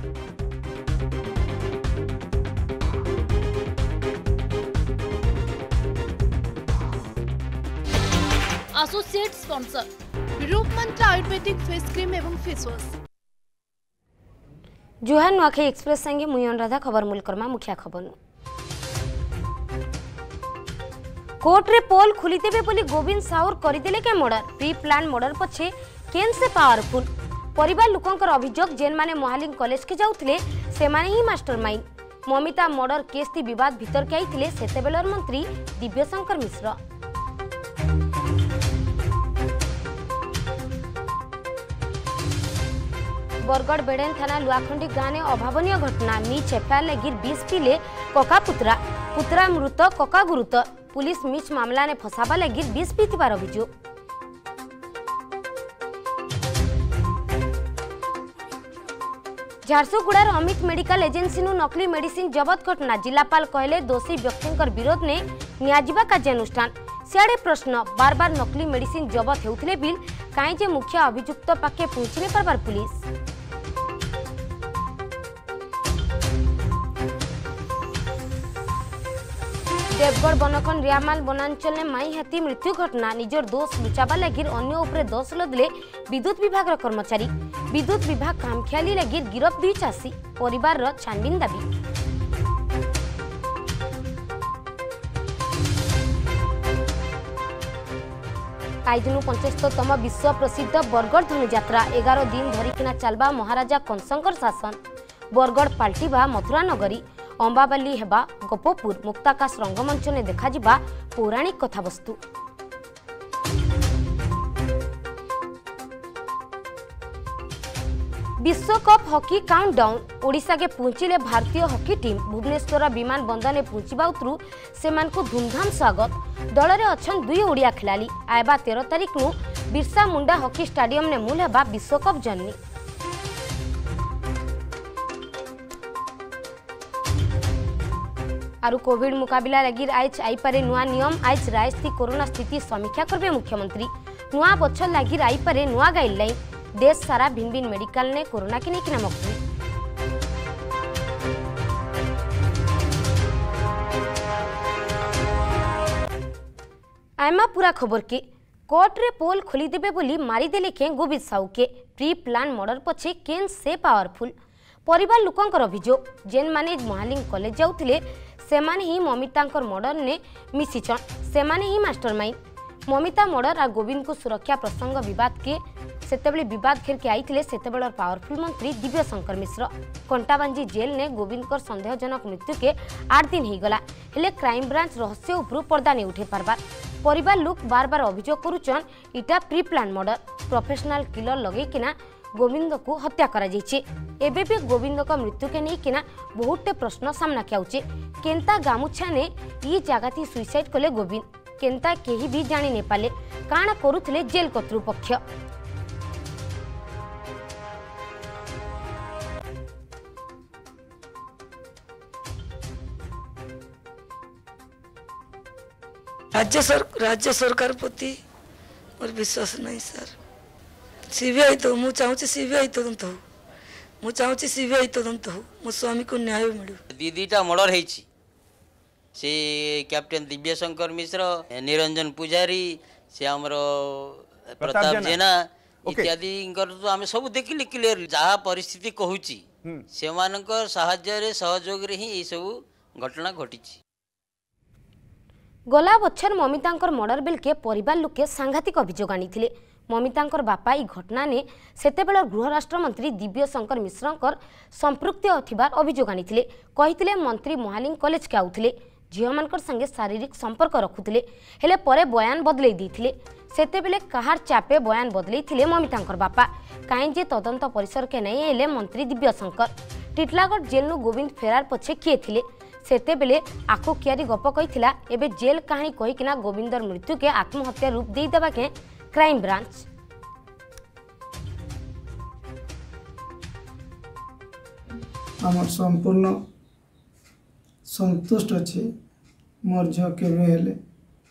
Associate sponsor Roop Mantra Ayurvedic face cream एवं face wash. जुहार Nuakhai express संगे मुई अनुराधा खबर मूलकर्मा मुखिया खबर कोर्ट रे पोल खुली देबे बोली गोविंद साउर करदेले के मर्डर प्री प्लान मर्डर पछे केन से पावरफुल परिवार लोकंकर अभियोग जेन माने मोहालिंग कॉलेज के जाउथले से माने ही मास्टरमाइंड ममिता मर्डर केस ती विवाद भीतर के आइथिले सेतेबेलर मंत्री दिव्यशंकर मिश्र। बरगढ़ बेड़ेन थाना लुआखंडी गाँव में अभावनीय घटना मिच एफआईआर लगी 20 पिले कका पुत्रा पुत्रा मृत कका गुरुतर पुलिस मिच मामला ने फसाबा लगी 20 पीथिबार अभियोग। झारसुगुड़ार अमित मेडिकल एजेंसी नु नकली मेडिसिन जबत घटना जिलापाल कहले दोषी व्यक्ति विरोध ने नियाजिबा कार्यानुष्ठान सियाड़े प्रश्न बार बार नकली मेडिसिन जबत हेउथिले बिल काई जे मुख्य अभियुक्त पाके पहुंची नहीं पारबार पुलिस। देवगढ़ बनखंड रियामाल वनांचल ने माई हाथी मृत्यु घटना निजर दोष लुचाबा लगी अन्य उपरे दोष लदले विद्युत विभाग कर्मचारी विद्युत विभाग कामख्याली लगी गिरफ 2 चाषी परिवार छानबीन दाबी। आईदिनु 75तम विश्व प्रसिद्ध बरगढ़ धनुयात्रा 11 दिन धरिकिना चलबा महाराजा कंसंकर शासन बरगढ़ पाल्टिबा मथुरा नगरी अंबाबाली हेबा गोपपुर मुक्ताकाश रंगमंच ने देखा जिबा पौराणिक कथावस्तु। विश्वकप हॉकी काउंटडाउन ओडिशा के पहुंचिले भारतीय हॉकी टीम भुवनेश्वर विमान बंदर पहुंचवा उतरू सेमान को धूमधाम स्वागत दल में अच्छन 2 ओडिया खिलाड़ी आयबा 13 तारिख नु बिरसा मुंडा हॉकी स्टाडियम ने मूल हेबा विश्वकप जर्नी। आरु कोविड मुकाबिला लगी आज आईपारे नुआ नियम आज राजस्थी कोरोना स्थिति समीक्षा करबे मुख्यमंत्री नुआ बछर लगी आईपारे नुआ गाइडलाइन देश सारा भिन्न भिन्न मेडिकल ने कोरोना के नहीं मक्ति। आयमा पूरा खबर के कोर्ट रे पोल खोली देबे बोली मारिदेले के गोविंद साहू के प्री प्लान मर्डर पछे केन से पावरफुल परिवार लोकंकर अभियोग जेन माने मोहालिंग कॉलेज जाउथिले सेमाने ही ममितांकर मर्डर ने मिसिछन सेमाने ही मास्टरमाइंड ममिता मर्डर और गोविंद को सुरक्षा प्रसंग विवाद के सेतेबेले विवाद घेर के आईथिले सेतेबेलर पावरफुल मंत्री दिव्यशंकर मिश्र कंटाबांजी जेल ने गोविंद कर संदेहजनक मृत्यु के 8 दिन हो गला हेले क्राइम ब्रांच रहस्य उपरू पर्दा नहीं उठे पारबार परिवार लोक बार बार अभियोग करुचन इटा pre plan murder professional killer लगेकिना गोविंद को हत्या करा जाइछे एबे भी गोविंद का मृत्यु के नहीं किना बहुते प्रश्न सामना के आउचे केंता गामुछा ने ई जगह सुइसाइड कले गोविंद केंता केही भी जानी ने पाले काना करुथले जेल कर्तृपक्ष। राज्य सरकार प्रति मोर विश्वास नहीं सर सीबीआई तो मु चाहूँ सीबीआई तदंत हो मु चाहूँ सीबीआई तदंत हो मो स्वामी को न्याय मिलू दीदीटा मर्डर होइछि से कैप्टेन दिव्यशंकर मिश्र निरंजन पुजारी से हमर प्रताप जेना इत्यादि तो आम सब देखिले क्लियर जहाँ परिस्थिति कहूची से मानकर साहाय्य सहयोग रे ही सब घटना घटी। गला बछर ममितांकर मर्डर बेल के परिवार लोके सांघातिक अभियोग आनी ममितांकर बापा ई घटना ने सेतेबेलर गृह राष्ट्र मंत्री दिव्यशंकर मिश्रंकर संपृक्ति अथिबार अभियोग आनी कहिथिले मंत्री मोहालिंग कॉलेज के आउथिले झियो मानकर संगे शारीरिक संपर्क रखुथिले हेले परे बयान बदलै दैथिले सेतेबेले कहार चापे बयान बदलैथिले ममितांकर बापा काई जे तदंत परिसर के नहीं हेले मंत्री दिव्यशंकर टिटलागढ़ जेल नु गोविंद फेरार पछे किए थिले सेतेबेले आखो कियारी गप कहिथिला एबे जेल कहानी कहिकिना गोविंदर मृत्यु के आत्महत्या रूप देई देबा के क्राइम ब्रांच। आम संपूर्ण संतुष्ट अच्छे मोर झील के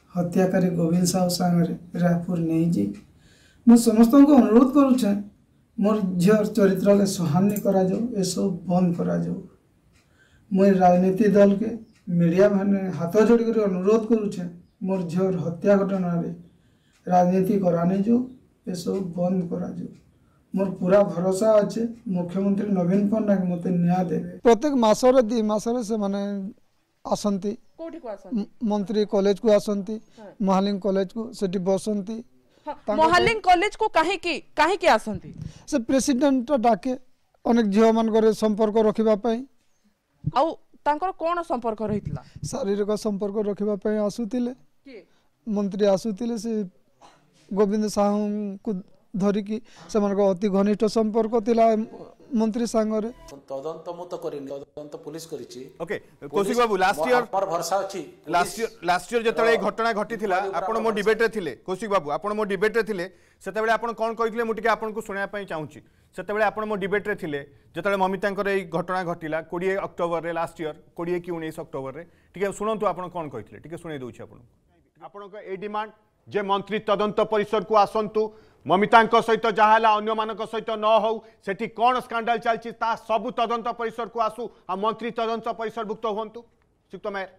हत्याकारी गोविंद साहू सांगे रायपुर नहीं जी मु समस्त को अनुरोध करुचे मोर झीर चरित्र के सहानी करा जाऊ ए सब बंद करा जाऊ। मुई राजनीति दल के मीडिया मैंने हाथ जोड़ कर अनुरोध करुचे मोर झीर हत्या घटना रे राजनीति कराने जो ए सब बंद करा जाऊ। मोर पूरा भरोसा अच्छे मुख्यमंत्री नवीन पट्टनायक मते न्याय देवे। प्रत्येक मासरे 2 मासरे से माने आसंती मंत्री कॉलेज को आसंती महालिंग कॉलेज को सेठी बसंती। महालिंग कॉलेज को काहे की आसंती से प्रेसिडेंट डाके अनेक झील मान संपर्क रखिबा पई आउ तांकर कोन संपर्क रहितला शारीरिक संपर्क रखिबा पई आसुतिले मंत्री आसुतिले से गोविंद साहू को धरिकी से अति घनिष्ठ संपर्क थिला मंत्री सांगरे तदंत मु तो करिनी तदंत पुलिस करिछि। Okay Kaushik Babu last year पर भरोसा अछि लास्ट ईयर जतले घटना घटी थिला आपण मो डिबेट रे थिले कौशिक बाबू आपण मो डिबेट रे थिले सेतेबेले आपण कोन कहिथिले मु टिके आपण को सुनया पई चाहूची सेतेबेले आपण मो डिबेट रे थिले जतले ममितांकर ए घटना घटिला 20 अक्टोबर रे लास्ट ईयर 20 कि 19 अक्टोबर रे टिके सुनंतु आपण कोन कहिथिले टिके सुनै दोछि आपण को ए डिमांड जे मंत्री तदंत परिसर को आसंतु ममितांक सहित जहाँ अन्य मानक सहित न हो सेठी कौन स्कैंडल चलछि ता सबु तदंत परिसर को आसु आ मंत्री तदंत परिसरभुक्त हुंतु। श्रीयुक्त मेयर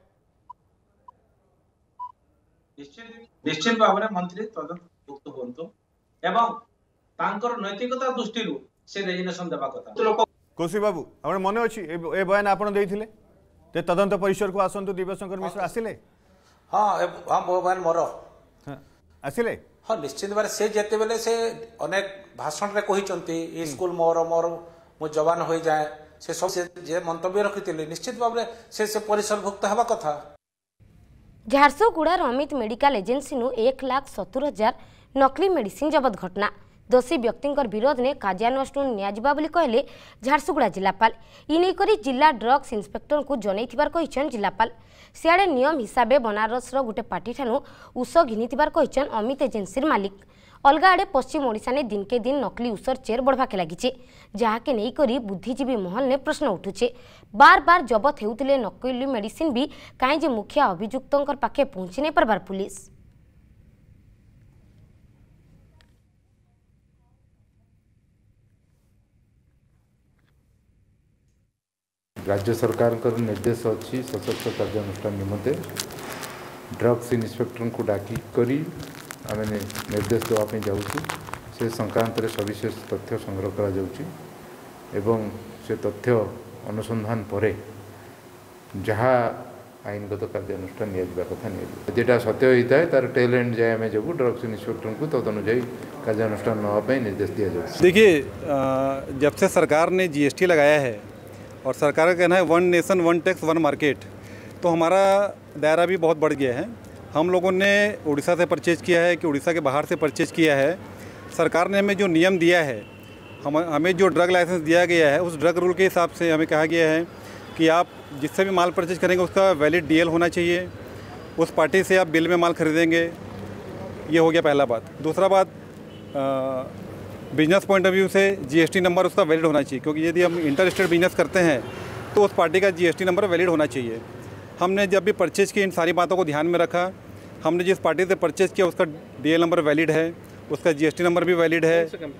निश्चित भाव में मंत्री तदंतभुक्त हुंतु एवं तांकर नैतिकता दृष्टि से रेजिग्नेशन देबा कथा। कौशिक बाबू आपण मने अछि ए बयान आपण देइथिले ते तदंत परिसर को आसंतु दिव्यशंकर मिश्र आसिले। हां हम बयान मोर आसिले हाँ निश्चित भाव से जेते बेले से अनेक भाषण रे कही स्कूल मोर मोर मो जवान हो जाए से सब से जे मंतव्य रखिथिले निश्चित भाव से परिसरभुक्त हवा कथा। झारसुगुड़ा अमित मेडिकल एजेंसी नु 1,70,000 नकली मेडिसिन जबत घटना दोषी व्यक्ति विरोध में कार्यानुष्ठान नियाजिबा बोली कहले झारसुगुड़ा जिलापाल इने करी जिला ड्रग्स इन्स्पेक्टर को जनईथिबार कहिछन जिलापाल सियाड़े नियम हिसाब से बनारस गोटे पार्टी ठानु उष घिनिथिबार कहिछन अमित एजेंसी मालिक अलग आड़े पश्चिम ओडिशा ने दिन के दिन नकली उषर चेर बढ़वाके लगी जहाँके नहीं करी बुद्धिजीवी महल ने प्रश्न उठुचे बार बार जबत हेउथिले नकली मेडिसिन भी कहीं जे मुखिया अभियुक्तों पाखे पहुंची नहीं पारबार पुलिस। राज्य सरकार निर्देश अच्छी सशक्त कार्यानुष्ठान निमंते ड्रग्स इन्स्पेक्टर को डाकी करी आम निर्देश देवाई जाऊँ से संक्रांत सविशेष तथ्य संग्रह करा जाउची एवं से तथ्य अनुसंधान परे जहाँ आईनगत कार्यानुष्ठान निया कथा निटा सत्य होता है तार टेल एंड जाए आम जब ड्रग्स इन्स्पेक्टर को तदनुजाई कार्यानुष्ठान नापी निर्देश दिया जाए। देखिए जब से सरकार ने GST लगाया है और सरकार का कहना है 1 नेशन 1 टैक्स 1 मार्केट तो हमारा दायरा भी बहुत बढ़ गया है। हम लोगों ने उड़ीसा से परचेज किया है कि उड़ीसा के बाहर से परचेज किया है। सरकार ने हमें जो नियम दिया है हमें जो ड्रग लाइसेंस दिया गया है उस ड्रग रूल के हिसाब से हमें कहा गया है कि आप जिससे भी माल परचेज करेंगे उसका वैलिड DL होना चाहिए, उस पार्टी से आप बिल में माल खरीदेंगे। ये हो गया पहला बात। दूसरा बात बिजनेस पॉइंट ऑफ व्यू से GST नंबर उसका वैलिड होना चाहिए क्योंकि यदि हम इंटर स्टेट बिजनेस करते हैं तो उस पार्टी का GST नंबर वैलिड होना चाहिए। हमने जब भी परचेज की इन सारी बातों को ध्यान में रखा। हमने जिस पार्टी से परचेज किया उसका DL नंबर वैलिड है, उसका GST नंबर भी वैलिड है।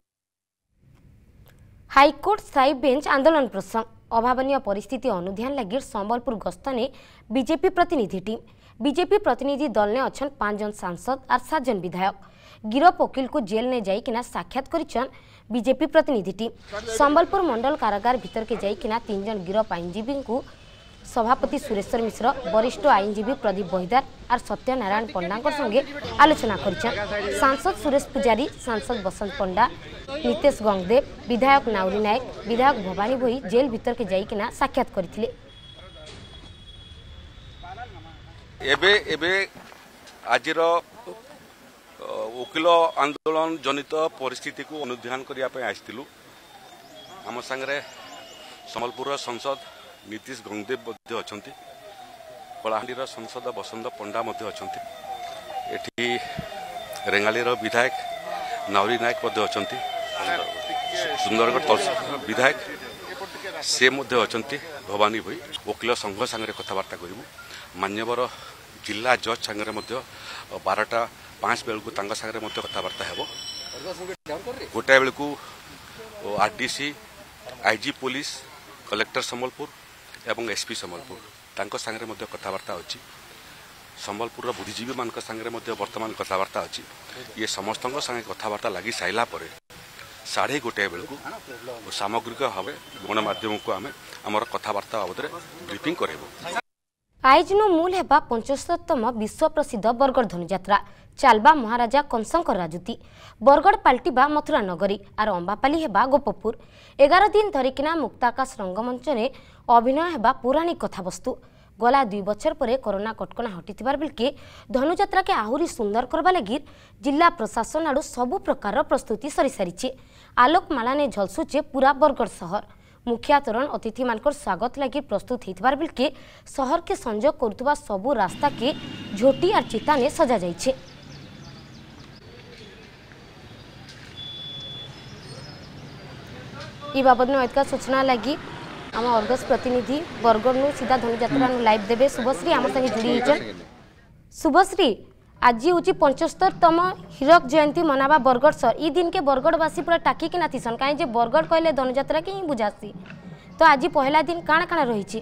हाईकोर्ट स्थायी बेंच आंदोलन प्रसंग अभावनीय परिस्थिति अनुध्यान लगी संबलपुर गस्त ने बीजेपी प्रतिनिधि टीम बीजेपी प्रतिनिधि दल ने अच्छा 5 जन सांसद और 7 जन विधायक गिरफ वकील को जेल ने जाइकिना साक्षात करिछन बीजेपी प्रतिनिधि टीम संबलपुर मंडल कारागार भीतर के जाइकिना 3 जन गिरफ आईनजीवी को सभापति सुरेश्वर मिश्र वरिष्ठ आईनजीवी प्रदीप बहिदार और सत्यनारायण पंडा संगे आलोचना करिछन। सांसद सुरेश पुजारी, सांसद बसंत पंडा, नितेश गंगदेव, विधायक नाउरी नायक, विधायक भवानी भोई जेल भीतर के जाइकिना साक्षात करथिले। एबे आजिर वकील आंदोलन जनित परिस्थिति को अनुध्यान करने आसलु आम सांगे संबलपुर संसद नीतीश गंगदेव अच्छा कलाहांडीर संसद बसंत पंडा अच्छा एठी रेंगालीर विधायक नाउरी नायक अच्छा सुंदरगढ़ विधायक से अच्छा भवानी भई वकील संघ सांगे कथबार्ता करूँ मान्यवर जिला जज सांगे 12:05 बेलू कथबार्ता हो गोटाए बेलू और RDC IG police collector Sambalpur एवं एसपी संबलपुर तांको संगे मध्य कथबार्ता अच्छी संबलपुर बुद्धिजीवी मान संगे वर्तमान कथबार्ता अच्छी ये समस्त संगे कथबार्ता लगी सारा पर 1:30 बेलू सामग्रिक भाव गणमाध्यम को आम आम कथबार्ता बाबद ब्रीफिंग करेबू। आयोजन मूल हेबा 75तम विश्व प्रसिद्ध बरगड़ धनुयात्रा चालबा महाराजा कंसंकर राजुती बरगड़ पाल्टिबा मथुरा नगरी आर अंबापाली हेबा गोपपुर 11 दिन धरिकिना मुक्ताकाश रंगमंच में अभिनय हेबा पौराणिक कथावस्तु गला 2 बछर पर कोरोना कटकणा हटिथिबार बेलके धनुयात्रा के आहुरी सुंदर करबा लगी जिला प्रशासन आड़ू सबु प्रकार प्रस्तुति सरी सारी आलोकमाला ने झलसुचे पूरा बरगड़ शहर मुखिया तोरण अतिथि मानकर स्वागत लगी प्रस्तुत होइथिबार बेलके शहर के संजोग करुवा सबु रास्ता के झोटी और चिता ने सजा जाइछे। ई बाबद में अधिक सूचना लगी आम अर्गस प्रतिनिधि बरगड़ सीधा धनुयात्रा लाइव देवे शुभश्री आम संगे जुड़ी होइछन। शुभश्री आज हूँ 75तम हीरक जयंती मनावा बरगड़ सर ई दिन के बरगड़वासी पूरा टाकी के नाथीसन कहीं बरगड़ कहले धनुयात्रा के ही बुझासी तो आज पहला दिन काण काण रही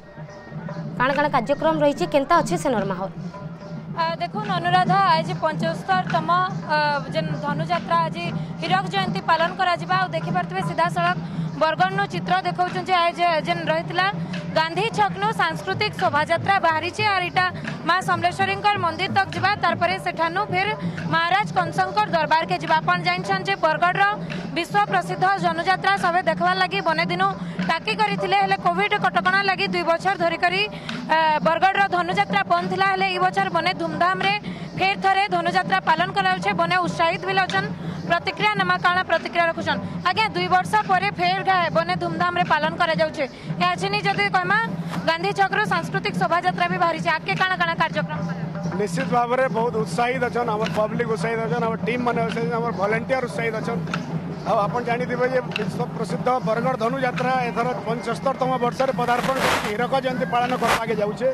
काण कार्यक्रम रही केनता अच्छे सेनर माहौल देखो अनुराधा आज 75तम जेन धनुयात्रा आज हीरक जयंती पालन करा देखि पार्थिबे सीधा सड़क बरगड़ चित्र देखा जेन रही गांधी छक नु सांस्कृतिक शोभायात्रा बाहरी और इटा माँ समलेश्वरी मंदिर तक जावा तारपरे सेठानु फिर महाराज कंसंकर दरबार के जावा अपन जानछन जे बरगड़ विश्व प्रसिद्ध धनुयात्रा सबे देखवा लगी बने दिनु टाकी करथिले हेले कोविड कटकणा लगी 2 बछर धरि करी बरगड़ धनुयात्रा बंद थिला हेले ई बछर बने धूमधाम रे फेर थरे धनुयात्रा पालन कराउछे बने उत्साहित भी लचन प्रतिक्रिया नमा काना प्रतिक्रिया रखुछन आज्ञा 2 वर्ष पर फेर बने धूमधाम रे पालन करा जाउछे याछिनी जदि कहमा गांधी चक्र सांस्कृतिक शोभायात्रा भी बाहरी आके काना काना कार्यक्रम निश्चित भाव में बहुत उत्साहित अच्छा आम पब्लिक उत्साहित अच्छा आम टीम मैंने उत्साहित वॉलंटियर उत्साहित अच्छा आप जानते विश्व प्रसिद्ध बरगड़ धनुयात्रा एथर 75तम वर्ष पदार्पण कर हीरक जयंती पालन करवाके जाऊे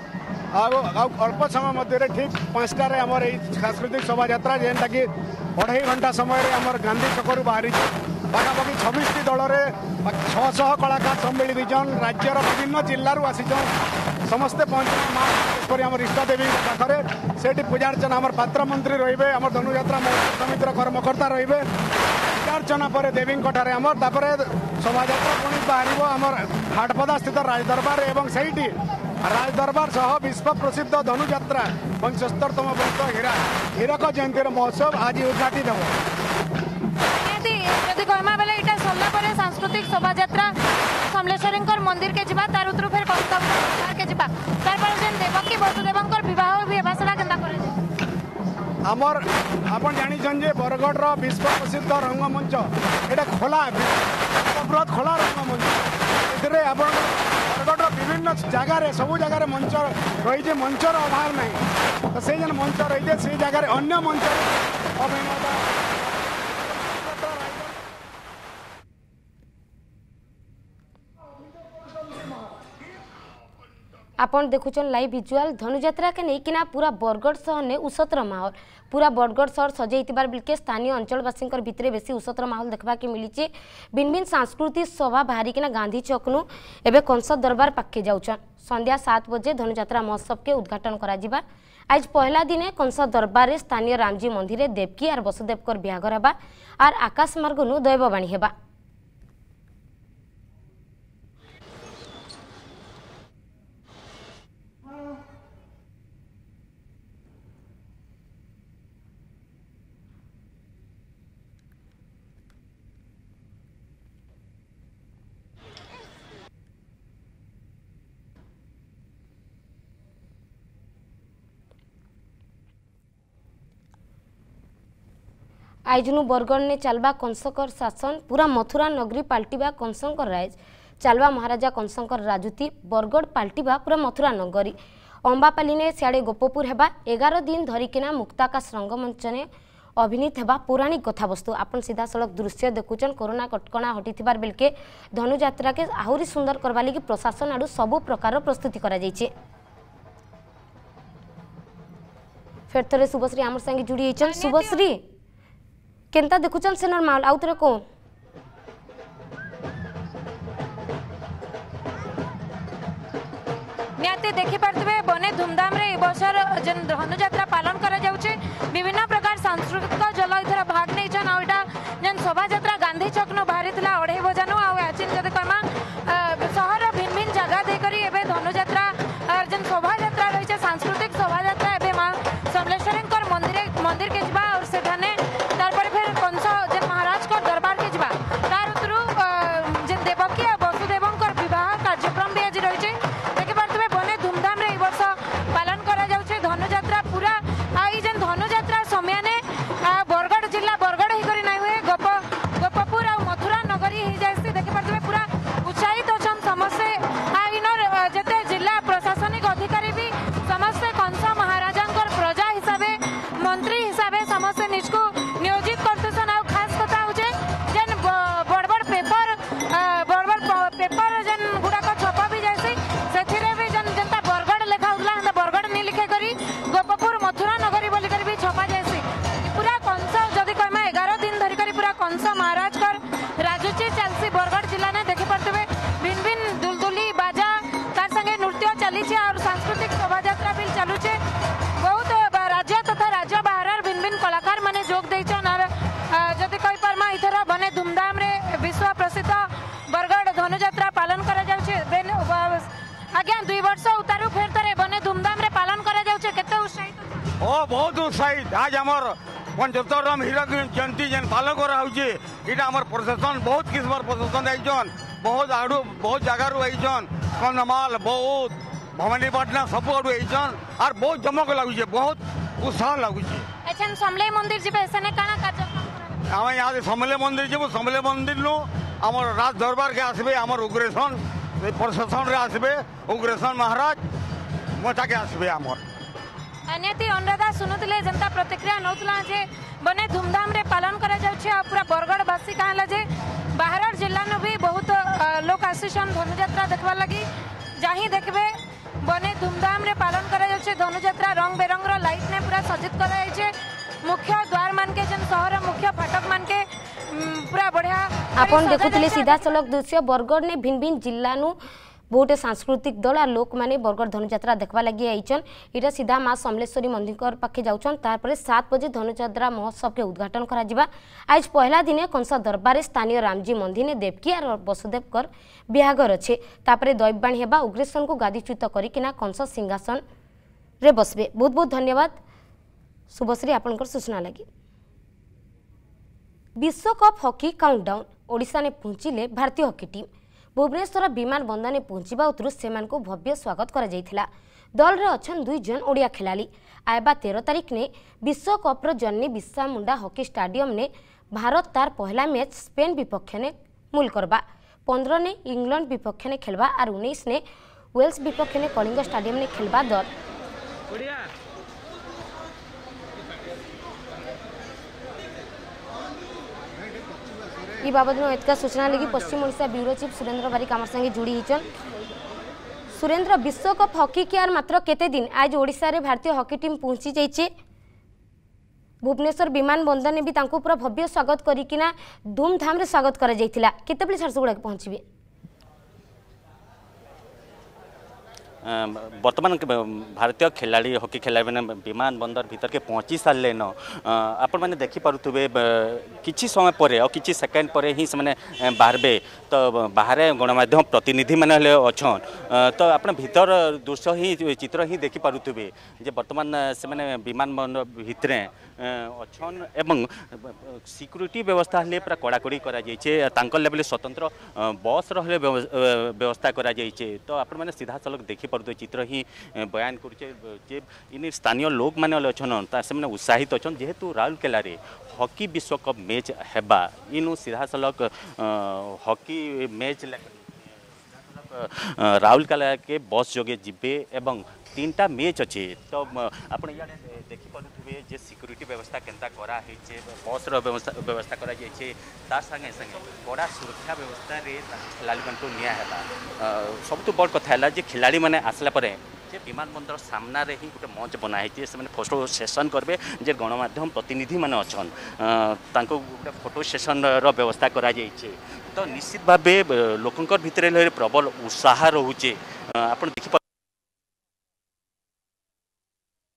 अल्प समय मध्य ठीक 5टार आम सांस्कृतिक शोभायात्रा जेनटा कि 2.5 घंटा समय आम गांधी छकरू बाहरी पाखापाखि 26टी दल में 600 कलाकार सम्मिलित होती राज्यर विभिन्न जिलूर आसीचन समस्ते पहुँचे आम इष्ट देवी पाखे से पूजार्चना आम पात्र मंत्री रे आम धनुयात्रा समितिर कर्मकर्ता रे पूजार्चना पर देवी आमर शोभायात्रा पुणी बाहर आम हाटपदा स्थित राजदरबार एवं से राजदरबार सह विश्व प्रसिद्ध धनुयात्रा 75तम वर्ष हीरक जयंती महोत्सव आज उद्घाटित हो जदि कहमा बेले इटा सरला परे सांस्कृतिक शोभायात्रा समलेश्वरी मंदिर के जिबा तार उतरु फेर कंसंकर के जिबा तार पर जेन देवकी वसुदेवंकर विवाह भी हेबासला केनता करे आमर आपण जानि छन जे बरगड़ रो विश्व प्रसिद्ध रंगमंच एटा खोला बृहत खोला रंगमंच एतरे आपण बरगड़ विभिन्न जगार सबू जगार मंच रही मंचर अभाव नहीं तो से जन मंच रही से जगार अन्य मंच अभिनता आपण देखुचन लाइव विजुअल धनुयात्रा के लेकिन पूरा बरगड़ शहर ने उसतर माहौल पूरा बरगड़ शहर सजाइबार बिल्के स्थानीय अंचलवासी भितर बेसी उसतर माहौल देखा मिली भिन्न भिन्न सांस्कृतिक सभा बाहरी किना गांधी चौकनु एवं कंस दरबार पाखे जाऊन संध्या 7 बजे धनुयात्रा महोत्सव के उद्घाटन करा आज पहला दिने कंस दरबार स्थानीय रामजी मंदिर देवकी और वसुदेवकर बिहाघर हेबा और आकाश मार्गनु दैववाणी हेबा। आइजनु बरगड़ ने चलवा कंसकर शासन पूरा मथुरा नगरी पाल्टिबा कंसकर राज चलवा महाराजा कंसकर राजुती बरगड़ पाल्टिबा पूरा मथुरा नगरी अंबापाली ने सियाड़े गोपपुर हेबा 11 दिन धरिकिना मुक्ताकाश रंगमंच ने अभिनीत हेबा पौराणिक कथावस्तु आपन सीधा सड़क दृश्य देखुचन कोरोना कटकणा हटिथिबार बेलके धनुयात्रा के आहुरी सुंदर करवा लगी प्रशासन आडू सबु प्रकार प्रस्तुति करा जाइछे। फेर थरे शुभश्री आमर संगे जुड़ी होइछन शुभश्री केनता देखुचन सेनर माहौल आउ तरे को निहाती देखि पार्थिबे बने धूमधाम रे बसर जेन धनुयात्रा पालन करा जाउचे विभिन्न प्रकार सांस्कृतिक जल इथर भाग नै छन आउटा जेन शोभा यात्रा गांधी चौक नो बाहरितला 2:30 बजानो आ आचिन जदि कमा शहर भिन्न भिन्न जगह दे करी एबे धनुयात्रा जेन शोभा यात्रा रहिছে सांस्कृतिक शोभा यात्रा एबे मां समलेश्वरीकर मंदिर के जिबा और सेठाने तारपर फिर कंस जेन महाराज को दरबार के जिबा तार उतरु जेन देवकी आ वसुदेवंकर विवाह कार्यक्रम भी आज रहिছে देखि पार्थिबे बने धूमधाम रे ई वर्ष पालन करा जाउছে धनुयात्रा पूरा आई जेन धनुयात्रा समय ने बरगढ़ जिला बरगढ़ ही करी नै हुए गोपपुर और मथुरा नगरी ही जाइसी देखि पार्थिबे पूरा उत्साहित अछन समस्त आइनर जते जिला प्रशासनिक अधिकारी भी समस्त कंस महाराजांकर प्रजा हिसाबे मंत्री हिसाबे समस्त निजको नियोजित करतेसन आ खास कथा होचे जेन बड़ पेपर जेन गुडा को छपा भी जाइसी सेथिरे भी जेन जनता बरगढ़ लेखा उला हंदा बरगढ़ नि लिखे करी गोपपुर मथुरा नगरी बोली करी भी छपा जाइसी पूरा कंस जदि कहमा 11 दिन धरि करी पूरा कंस महाराज कर राजुची चलसी बरगढ़ जिला ने देखि पड़तबे भिन्न भिन्न दुलदुली बाजा तार संगे नृत्य चली छे और सांस्कृतिक शोभा यात्रा भी चलू छे बहुत राज्य तथा राज्य बाहर भिन्न भिन्न कलाकार माने जोग दैछन और जदि कहि परमा इथर बने धूमधाम रे विश्व प्रसिद्ध बरगढ़ धनुयात्रा पालन करा जाउछे आज्ञा 2 वर्ष उतारू फेर तरे बने धूमधाम रे पालन करा जाउछे केते उत्साहित ओ बहुत उत्साहित आज हमर 75 हीरक जयंती जेन पालन करा होउछे इटा हमर प्रशासन बहुत किस्मर प्रशासन आइछन बहुत आडू बहुत जगह रु आइछन कन्धमाल बहुत भवानीपाटना सब आडू आइछन और बहुत जमक लागुछे बहुत उत्साह लागुछे एछन समले मंदिर जिबे सने काना कार्यक्रम हम यहाँ समले मंदिर जेबो समले मंदिर नु हमर राज दरबार के आसबे हमर उग्रेशन प्रशासन रे आसबे उग्रेशन महाराज मोटा के आसबे हमर अन्यति अनुराधा सुनुतिले जनता प्रतिक्रिया नौतला जे बने धूमधाम रे पालन करा जाउछे आ पूरा बरगढ़ वासी कहला जे बाहर जिला न भी बहुत लोक आसीछन धनुयात्रा देखबा लागि जाही देखबे बने धूमधाम रे पालन करा जाउछे धनुयात्रा रंग बेरंग रो लाइट ने पूरा सज्जित करा जाइछे मुख्य द्वार मान के जन शहर मुख्य फाटक मान के पूरा बढ़िया आपन देखुतले सीधा सड़क दृश्य बरगढ़ ने भिन्न भिन्न जिला नु बहुत सांस्कृतिक दल आ लोक माने बरगढ़ धनुयात्रा देखबा लगी आइछन इटा सीधा मां समलेश्वरी मंदिर पाखे जाउछन तार परे 7 बजे धनुयात्रा महोत्सव के उद्घाटन करा जिबा आज पहला दिने कंस दरबार स्थानीय रामजी मंदिर ने देवकी और वसुदेव कर बिहागर अच्छे तापरे दैवबाणी हेबा उग्रेशन को गादीच्युत करिकिना कंस सिंहासन रे बसबे। बहुत बहुत धन्यवाद शुभश्री आपनकर सूचना लगी। विश्वकप हॉकी काउंटडाउन ओडिशा ने पहुंचिले भारतीय हॉकी टीम भुवनेश्वर विमान बंदर पहुंचवा उतरु सेमान को भव्य स्वागत करा जायथिला। दल रे अछन 2 जन ओडिया खिलाड़ी आयबा 13 तारिख ने विश्वकप जन्नी बिस्सा मुंडा हॉकी स्टेडियम ने भारत तार पहला मैच स्पेन विपक्ष ने मूल करबा 15 ने इंग्लैंड विपक्ष ने खेलबा और 19 ने वेल्स विपक्ष ने कलिंग स्टेडियम ने खेलबा दल ई बाबत में एतका सूचना लगी पश्चिम ओडिशा ब्यूरो चीफ सुरेंद्र बारिक आमर संगे जुड़ी हिचन। सुरेंद्र विश्वकप हॉकी के मात्र केते दिन आज ओडिशा रे भारतीय हॉकी टीम पहुंची जाइए भुवनेश्वर विमान बंदर ने भी तांको पूरा भव्य स्वागत करिकिना धूमधाम रे स्वागत करा जाइथिला केते बेले झारसुगुड़ा पहुंचबे वर्तमान भारतीय खिलाड़ी हॉकी खिलाड़ी मैंने विमान बंदर भीतर के पहुँची सारे न आपण मैंने देखिपे किसी समय पर और किसी सेकेंड पर ही से बाहरबे तो बाहर गणमाध्यम प्रतिनिधि मैंने अच्छन तो आप भीतर दृश्य ही चित्र ही देखिपे जे वर्तमान से मैंने विमान बंदर भितर अच्छन एवं सिक्यूरीटी व्यवस्था हले पूरा कड़ाकड़ी करा लेवल स्वतंत्र बस रहे व्यवस्था करा तो आपण मैंने सीधा सलख देखी पारे चित्र ही बयान कर स्थानीय लोक मैंने अच्छन से उत्साहित अच्छन जेहेतु राउरकेला रे हॉकी विश्वकप मैच हेबा इनु सीधा सलख हॉकी मैच राउरकेला के बस जोगे जीवे एवं 3टा मैच अच्छे तो आप देखिपे जे सिक्यूरीटी व्यवस्था केनता करा है बस व्यवस्था करा संगे संगे कड़ा सुरक्षा व्यवस्था रे खिलाड़ी मान को निया सब तो बड़ कथा है जे खिलाड़ी मैंने आसला परे जे विमान बंदर सामना रे ही गोटे मंच बनाई से फोटो सेशन करेंगे जे गणमाध्यम प्रतिनिधि मैंने अच्छन गोटे फोटो सेशन व्यवस्था करा तो निश्चित भाव लोकंर भितर प्रबल उत्साह रोचे आप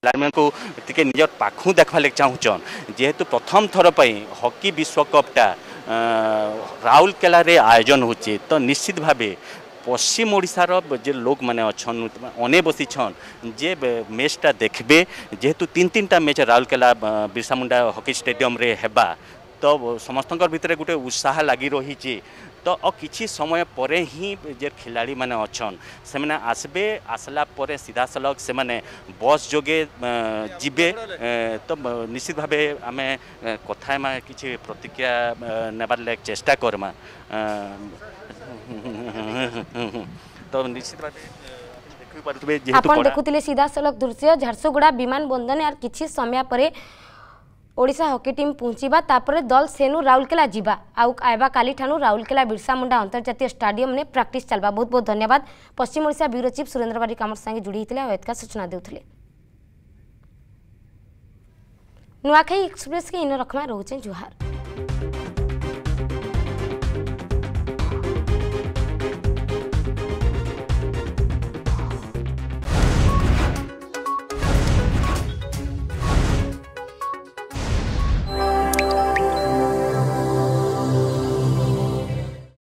खिलाड़ी को टिके निजर पाखु देखवा लगे चाहून जेहेतु प्रथम थर पर हॉकी विश्वकपटा राउरकेला रे आयोजन होची तो निश्चित भावे पश्चिम ओडिशार जे लोक मैंने अच्छन अने बसी छन जे मैचटा देखबे जेहेतु तीन टा match Rourkela Birsa Munda hockey stadium रे हेबा तो समस्त भितर गोटे उत्साह लगी रही तो किछि समय परे ही जे खिलाड़ी माने अच्छन से मैंने आसबे आसला परे सीधा सलग से मैंने बस जोगे जीवे तो निश्चित भावे आम कथा में किछि प्रतिक्रिया नेबार लाग चेष्टा करमा तो निश्चित भावे आपण देखुतिले सीधा सलग दृश्य झारसुगुड़ा विमान बंदन यार किछि समय परे ओडिशा हॉकी टीम पहुंचीबा तापरे दल सेनु राउरकेला जीवा आउ आइबा काली ठानु राउरकेला बिरसा मुंडा अंतर्जातीय स्टेडियम ने प्रैक्टिस चलबा। बहुत बहुत धन्यवाद पश्चिम ओडिशा ब्यूरो चीफ सुरेंद्र बारिक आमर संगे जुड़ी हितले आ एतका सूचना देउथले। नुआखाई एक्सप्रेस के इन रखमा रहउचे जुहार।